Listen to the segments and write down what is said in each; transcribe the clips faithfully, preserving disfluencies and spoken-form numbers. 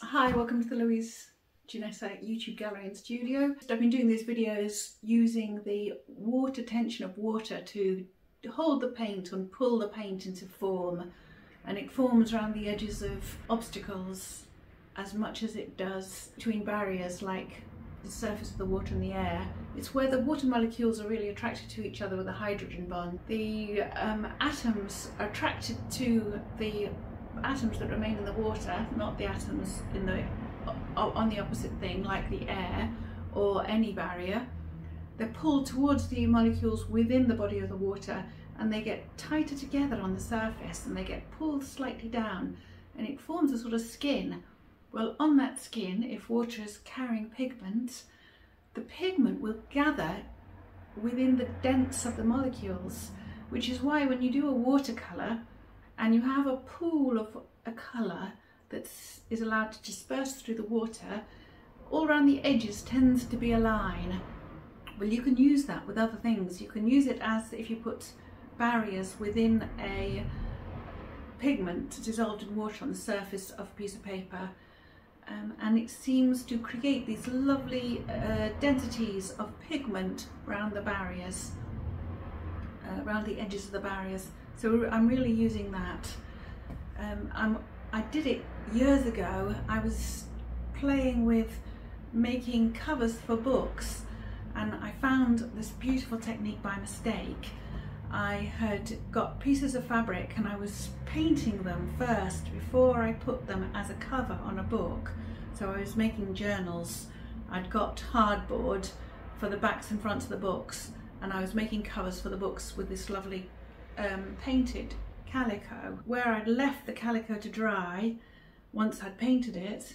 Hi, welcome to the Louise Jannetta YouTube gallery and studio. I've been doing these videos using the water tension of water to hold the paint and pull the paint into form, and it forms around the edges of obstacles as much as it does between barriers like the surface of the water and the air. It's where the water molecules are really attracted to each other with a hydrogen bond. The um, atoms are attracted to the atoms that remain in the water, not the atoms in the on the opposite thing like the air or any barrier. They're pulled towards the molecules within the body of the water, and they get tighter together on the surface and they get pulled slightly down, and it forms a sort of skin. Well, on that skin, if water is carrying pigment, the pigment will gather within the dents of the molecules, which is why when you do a watercolour and you have a pool of a colour that is allowed to disperse through the water, all around the edges tends to be a line. Well, you can use that with other things. You can use it as if you put barriers within a pigment dissolved in water on the surface of a piece of paper. Um, and it seems to create these lovely uh, densities of pigment around the barriers, uh, around the edges of the barriers. So I'm really using that. Um, I'm, I did it years ago. I was playing with making covers for books, and I found this beautiful technique by mistake. I had got pieces of fabric and I was painting them first before I put them as a cover on a book. So I was making journals. I'd got hardboard for the backs and fronts of the books, and I was making covers for the books with this lovely um, painted calico. Where I'd left the calico to dry, once I'd painted it,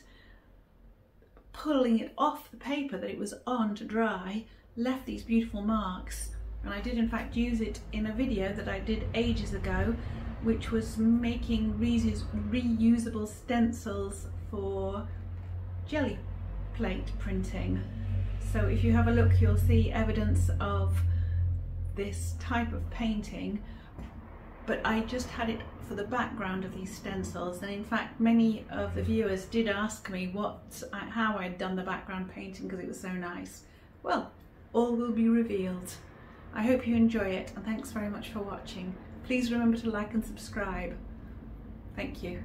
pulling it off the paper that it was on to dry, left these beautiful marks. And I did in fact use it in a video that I did ages ago, which was making reusable stencils for jelly plate printing. So if you have a look, you'll see evidence of this type of painting, but I just had it for the background of these stencils. And in fact, many of the viewers did ask me what, how I'd done the background painting because it was so nice. Well, all will be revealed. I hope you enjoy it, and thanks very much for watching. Please remember to like and subscribe. Thank you.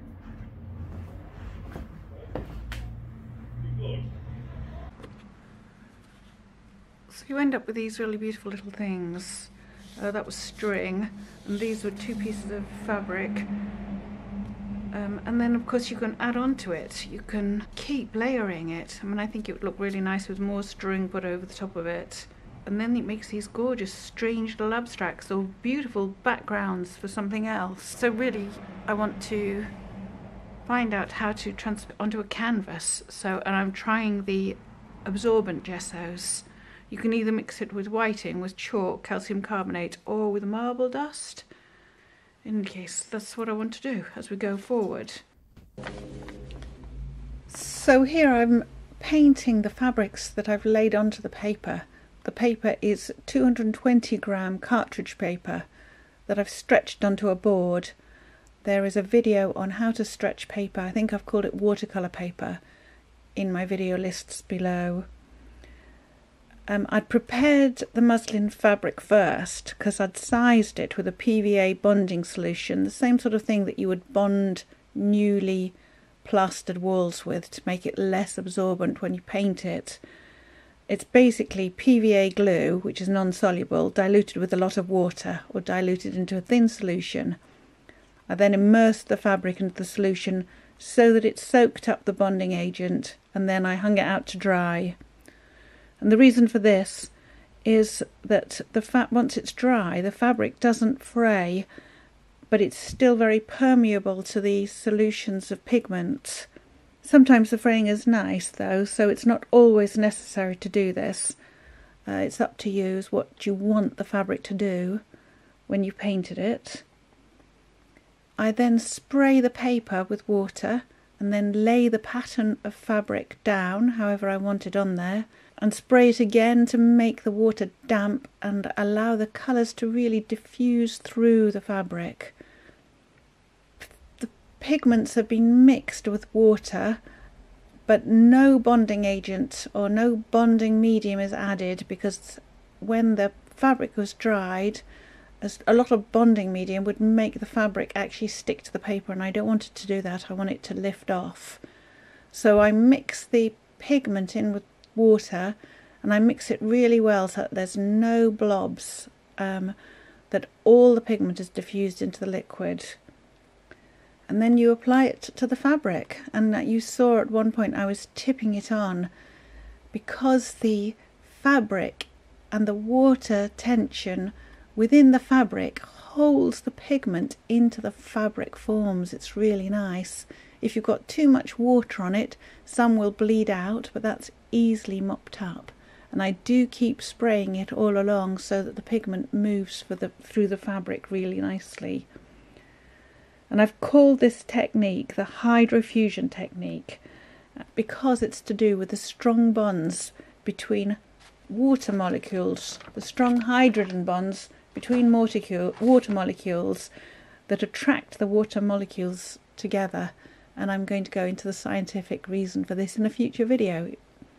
So you end up with these really beautiful little things. Uh, that was string, and these were two pieces of fabric. Um, and then of course you can add on to it. You can keep layering it. I mean, I think it would look really nice with more string put over the top of it. And then it makes these gorgeous, strange little abstracts or beautiful backgrounds for something else. So really, I want to find out how to transfer onto a canvas. So, and I'm trying the absorbent gessos. You can either mix it with whiting, with chalk, calcium carbonate, or with marble dust. In any case, that's what I want to do as we go forward. So here I'm painting the fabrics that I've laid onto the paper. The paper is two hundred twenty gram cartridge paper that I've stretched onto a board. There is a video on how to stretch paper, I think I've called it watercolour paper, in my video lists below. Um, I'd prepared the muslin fabric first because I'd sized it with a P V A bonding solution, the same sort of thing that you would bond newly plastered walls with to make it less absorbent when you paint it. It's basically P V A glue, which is non-soluble, diluted with a lot of water or diluted into a thin solution. I then immersed the fabric into the solution so that it soaked up the bonding agent, and then I hung it out to dry. And the reason for this is that the fa- once it's dry, the fabric doesn't fray, but it's still very permeable to the solutions of pigment. Sometimes the fraying is nice though, so it's not always necessary to do this. Uh, it's up to you as what you want the fabric to do when you painted it. I then spray the paper with water and then lay the pattern of fabric down however I want it on there, and spray it again to make the water damp and allow the colours to really diffuse through the fabric. The pigments have been mixed with water but no bonding agent or no bonding medium is added, because when the fabric was dried, a lot of bonding medium would make the fabric actually stick to the paper, and I don't want it to do that. I want it to lift off. So I mix the pigment in with water, and I mix it really well so that there's no blobs, um, that all the pigment is diffused into the liquid. And then you apply it to the fabric, and you saw at one point I was tipping it on, because the fabric and the water tension within the fabric holds the pigment into the fabric forms. It's really nice. If you've got too much water on it, some will bleed out, but that's easily mopped up. And I do keep spraying it all along so that the pigment moves for the, through the fabric really nicely. And I've called this technique the hydrofusion technique because it's to do with the strong bonds between water molecules, the strong hydrogen bonds between water molecules that attract the water molecules together. And I'm going to go into the scientific reason for this in a future video.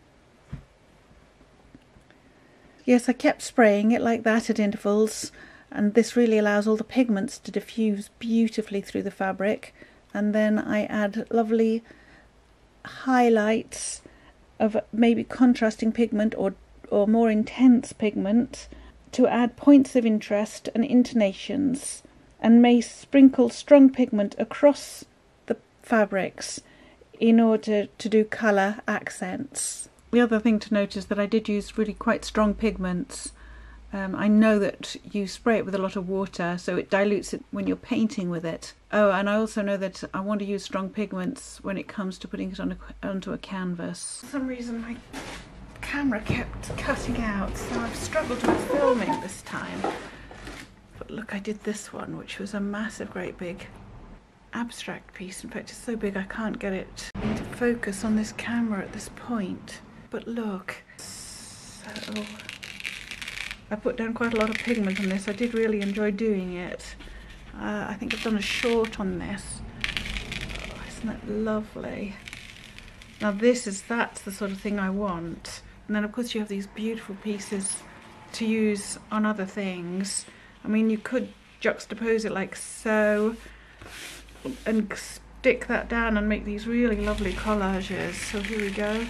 Yes, I kept spraying it like that at intervals, and this really allows all the pigments to diffuse beautifully through the fabric. And then I add lovely highlights of maybe contrasting pigment or, or more intense pigment to add points of interest and intonations, and may sprinkle strong pigment across the fabrics in order to do colour accents. The other thing to note is that I did use really quite strong pigments. Um, I know that you spray it with a lot of water, so it dilutes it when you're painting with it. Oh, and I also know that I want to use strong pigments when it comes to putting it on a, onto a canvas. For some reason my camera kept cutting out, so I've struggled with filming this time. But look, I did this one, which was a massive, great big abstract piece. In fact, it's so big I can't get it into focus on this camera at this point. But look, so I put down quite a lot of pigment on this. I did really enjoy doing it. Uh, I think I've done a short on this. Oh, isn't that lovely? Now this is, that's the sort of thing I want. And then of course you have these beautiful pieces to use on other things. I mean, you could juxtapose it like so and stick that down and make these really lovely collages. So here we go.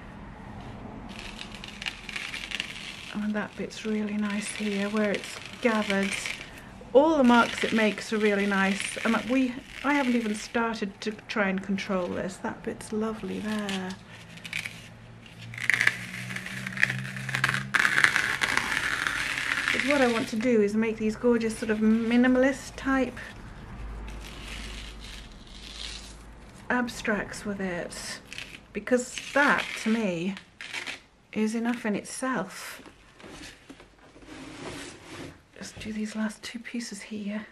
And that bit's really nice here where it's gathered. All the marks it makes are really nice, and we I haven't even started to try and control this. That bit's lovely there. But what I want to do is make these gorgeous sort of minimalist type abstracts with it, because that to me is enough in itself. Just do these last two pieces here,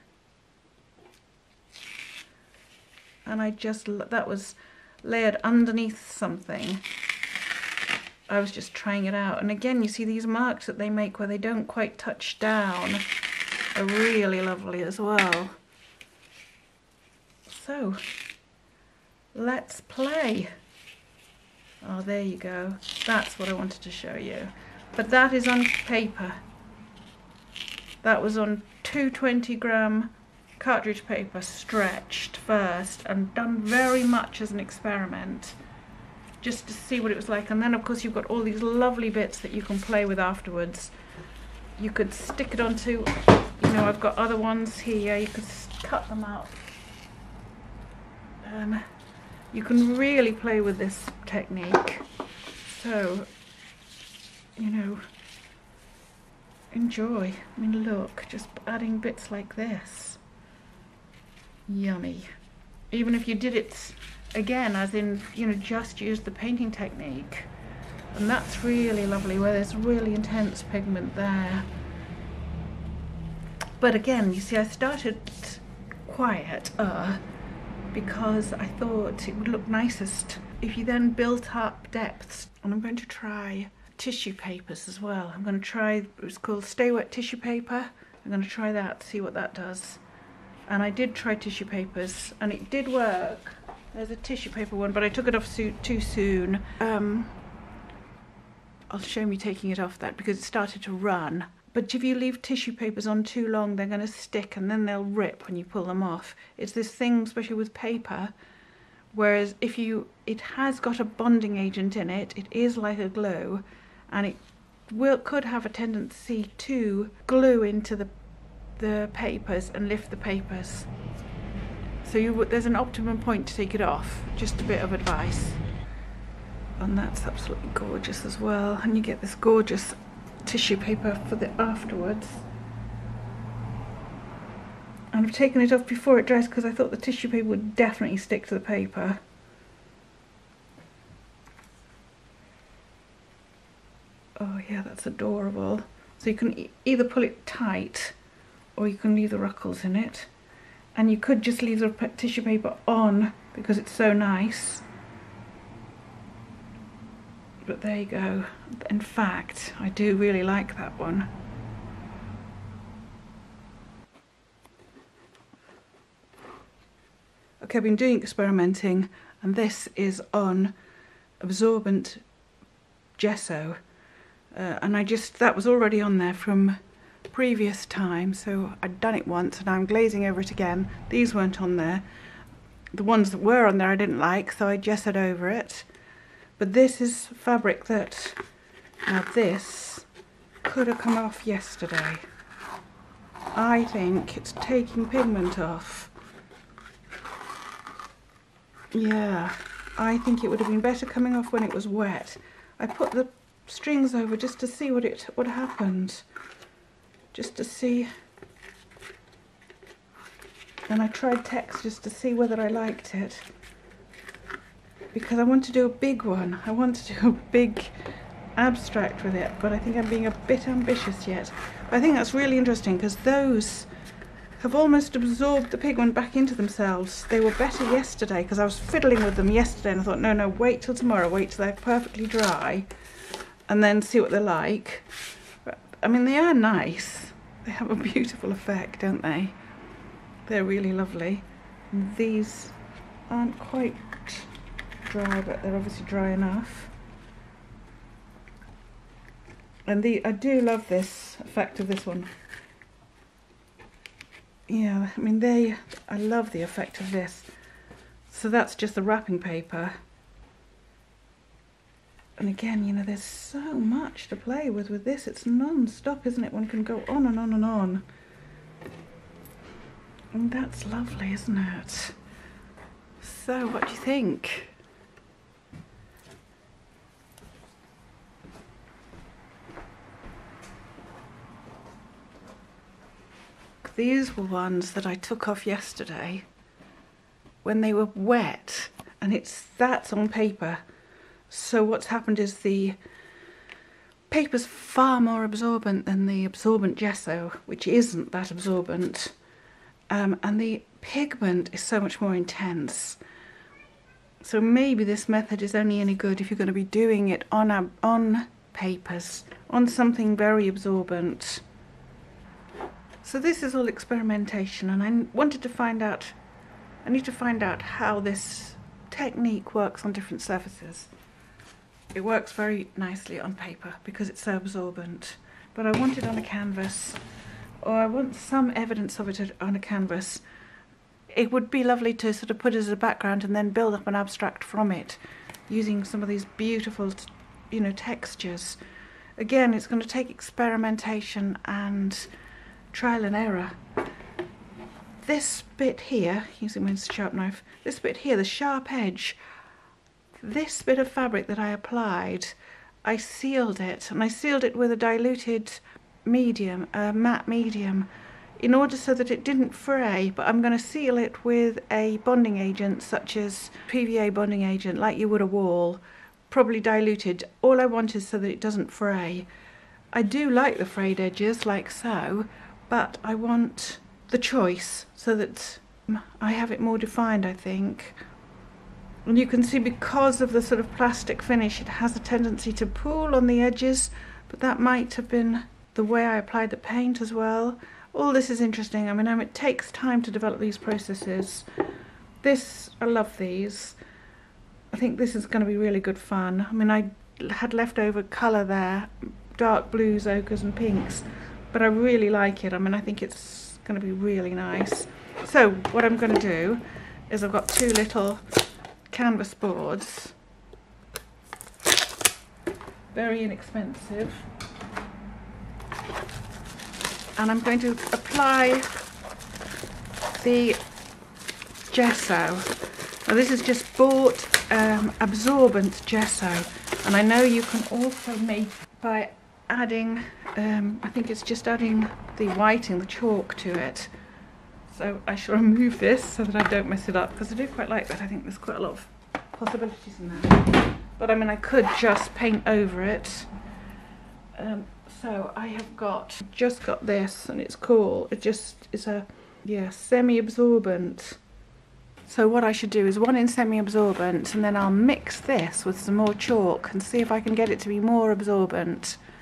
and I just, that was layered underneath something. I was just trying it out, and again you see these marks that they make where they don't quite touch down are really lovely as well. So let's play. Oh, there you go. That's what I wanted to show you. But that is on paper. That was on two twenty gram cartridge paper, stretched first and done very much as an experiment, just to see what it was like. And then of course you've got all these lovely bits that you can play with afterwards. You could stick it onto, you know, I've got other ones here, you could cut them out. Um, you can really play with this technique. So, you know, enjoy. I mean, look, just adding bits like this. Yummy. Even if you did it again, as in, you know, just use the painting technique. And that's really lovely, where there's really intense pigment there. But again, you see, I started quiet, uh, because I thought it would look nicest if you then built up depths. And I'm going to try tissue papers as well. I'm going to try, it's called Stay Wet tissue paper. I'm going to try that, see what that does. And I did try tissue papers, and it did work. There's a tissue paper one, but I took it off so too soon. Um, I'll show me taking it off that because it started to run. But if you leave tissue papers on too long, they're going to stick and then they'll rip when you pull them off. It's this thing, especially with paper, whereas if you, it has got a bonding agent in it, it is like a glue, and it will could have a tendency to glue into the the papers and lift the papers. So you, there's an optimum point to take it off. Just a bit of advice. And that's absolutely gorgeous as well. And you get this gorgeous tissue paper for the afterwards. And I've taken it off before it dries because I thought the tissue paper would definitely stick to the paper. Oh yeah, that's adorable. So you can e either pull it tight or you can leave the ruckles in it. And you could just leave the tissue paper on because it's so nice. But there you go. In fact, I do really like that one. Okay, I've been doing experimenting, and this is on absorbent gesso. Uh, and I just, that was already on there from previous time, so I'd done it once and I'm glazing over it again. These weren't on there. The ones that were on there I didn't like, so I gessoed over it. But this is fabric that, now this could have come off yesterday. I think it's taking pigment off. Yeah, I think it would have been better coming off when it was wet. I put the strings over just to see what it what happened. Just to see. And I tried text just to see whether I liked it. Because I want to do a big one. I want to do a big abstract with it, but I think I'm being a bit ambitious yet. I think that's really interesting because those have almost absorbed the pigment back into themselves. They were better yesterday because I was fiddling with them yesterday and I thought, no, no, wait till tomorrow, wait till they're perfectly dry and then see what they're like. But, I mean, they are nice. They have a beautiful effect, don't they? They're really lovely. And these aren't quite dry, but they're obviously dry enough. And the I do love this effect of this one. Yeah, I mean they, I love the effect of this. So that's just the wrapping paper. And again, you know, there's so much to play with with this. It's non-stop, isn't it? One can go on and on and on. And that's lovely, isn't it? So, what do you think? These were ones that I took off yesterday when they were wet, and it's that's on paper. So what's happened is the paper's far more absorbent than the absorbent gesso, which isn't that absorbent, um, and the pigment is so much more intense. So maybe this method is only any good if you're going to be doing it on a, on papers, on something very absorbent. So this is all experimentation, and I wanted to find out, I need to find out how this technique works on different surfaces. It works very nicely on paper because it's so absorbent, but I want it on a canvas, or I want some evidence of it on a canvas. It would be lovely to sort of put it as a background and then build up an abstract from it using some of these beautiful, you know, textures. Again, it's going to take experimentation and trial and error. This bit here, using my sharp knife, this bit here, the sharp edge, this bit of fabric that I applied, I sealed it, and I sealed it with a diluted medium, a matte medium, in order so that it didn't fray, but I'm going to seal it with a bonding agent such as P V A bonding agent, like you would a wall, probably diluted. All I want is so that it doesn't fray. I do like the frayed edges, like so, but I want the choice so that I have it more defined, I think. And you can see because of the sort of plastic finish, it has a tendency to pool on the edges, but that might have been the way I applied the paint as well. All this is interesting. I mean, it takes time to develop these processes. this, I love these. I think this is going to be really good fun. I mean, I had leftover colour there, dark blues, ochres and pinks, but I really like it. I mean, I think it's going to be really nice. So what I'm going to do is I've got two little canvas boards, very inexpensive, and I'm going to apply the gesso. Now this is just bought um, absorbent gesso, and I know you can also make by adding, um, I think it's just adding the whiting, the chalk to it. So I shall remove this so that I don't mess it up, because I do quite like that. I think there's quite a lot of possibilities in there. But I mean, I could just paint over it. Um, so I have got, just got this, and it's cool. It just is a, yeah, semi-absorbent. So what I should do is one in semi-absorbent, and then I'll mix this with some more chalk and see if I can get it to be more absorbent.